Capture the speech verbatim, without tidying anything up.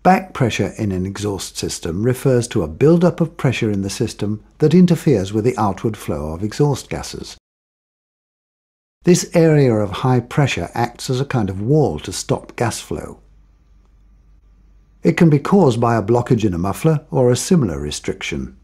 Back pressure in an exhaust system refers to a build-up of pressure in the system that interferes with the outward flow of exhaust gases. This area of high pressure acts as a kind of wall to stop gas flow. It can be caused by a blockage in a muffler or a similar restriction.